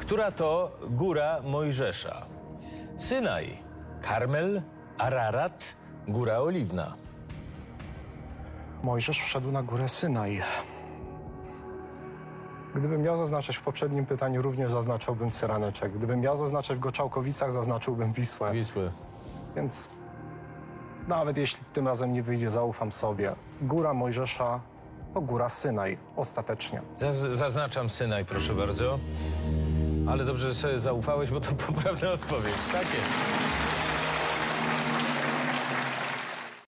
Która to góra Mojżesza? Synaj, Karmel, Ararat, Góra Oliwna. Mojżesz wszedł na górę Synaj. Gdybym miał zaznaczać w poprzednim pytaniu, również zaznaczałbym Cyraneczek. Gdybym miał zaznaczać w Goczałkowicach, zaznaczyłbym Wisłę. Wisły. Więc nawet jeśli tym razem nie wyjdzie, zaufam sobie. Góra Mojżesza to góra Synaj, ostatecznie. Zaznaczam Synaj, proszę bardzo. Ale dobrze, że sobie zaufałeś, bo to poprawna odpowiedź. Tak jest.